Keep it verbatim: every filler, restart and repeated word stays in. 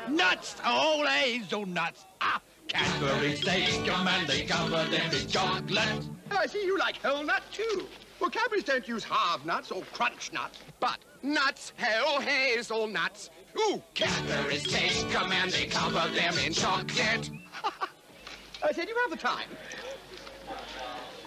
Nuts, whole hazelnuts. Ah, Cadburys taste them and they cover them in chocolate. Oh, I see you like whole nut, too. Well, Cadburys don't use half nuts or crunch nuts, but nuts, whole hazelnuts. Ooh, Cadburys taste them and they cover them in chocolate. I said, you have the time.